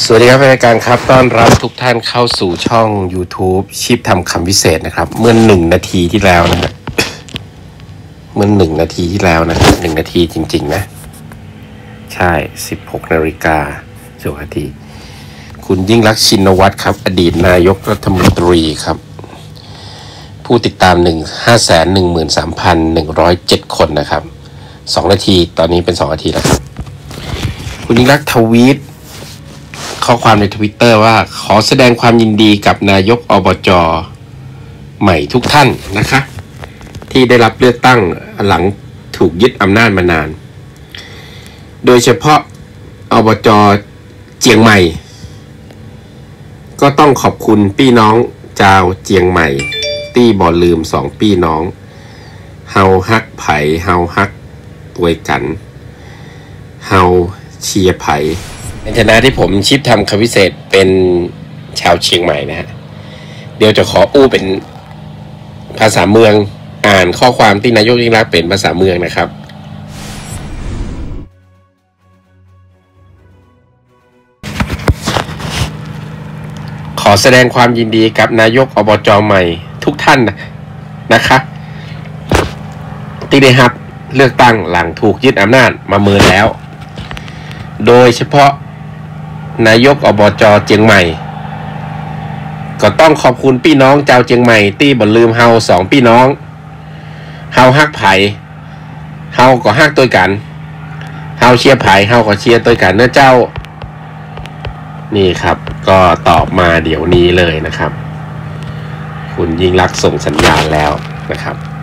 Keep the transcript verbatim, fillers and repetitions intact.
สวัสดีครับรายการครับต้อนรับทุกท่านเข้าสู่ช่อง YouTube ชีพทำคำวิเศษนะครับเมื่อหนึ่งนาทีที่แล้วนะฮะเมื่อหนึ่งนาทีที่แล้วนะครับหนึ่งนาทีจริงๆนะใช่สิบหกนาฬิกาสิบนาทีคุณยิ่งลักษณ์ชินวัตรครับอดีตนายกรัฐมนตรีครับผู้ติดตามหนึ่งห้าแสนหนึ่งหมื่นสามพันหนึ่งร้อยเจ็ดคนนะครับสองนาทีตอนนี้เป็นสองนาทีแล้วครับคุณยิ่งลักษณ์ทวีตข้อความใน Twitter ว่าขอแสดงความยินดีกับนายกอบจ.ใหม่ทุกท่านนะคะที่ได้รับเลือกตั้งหลังถูกยึดอำนาจมานานโดยเฉพาะอบจ.เจียงใหม่ก็ต้องขอบคุณพี่น้องชาวเจียงใหม่ตี้บ่ลืมสองพี่น้องเฮาฮักไผเฮาฮักตวยกันเฮาเชียร์ไผในฐานะที่ผมชิปทำคำวิเศษเป็นชาวเชียงใหม่นะฮะเดี๋ยวจะขออู้เป็นภาษาเมืองอ่านข้อความที่นายกยิ่งลักษณ์เป็นภาษาเมืองนะครับขอแสดงความยินดีกับนายกอบจ.ใหม่ทุกท่านนะนะคะที่ได้รับเลือกตั้งหลังถูกยึดอำนาจมาเมินแล้วโดยเฉพาะนายกอบจ.เจียงใหม่ก็ต้องขอบคุณพี่น้องชาวเจียงใหม่ที่บ่ลืมเฮาสองพี่น้องเฮาฮักไผเฮาก็ฮักตัวกันเฮาเชียร์ไผเฮาก็เชียร์ตัวกันเนื้อเจ้านี่ครับก็ตอบมาเดี๋ยวนี้เลยนะครับคุณยิ่งลักษณ์ส่งสัญญาณแล้วนะครับ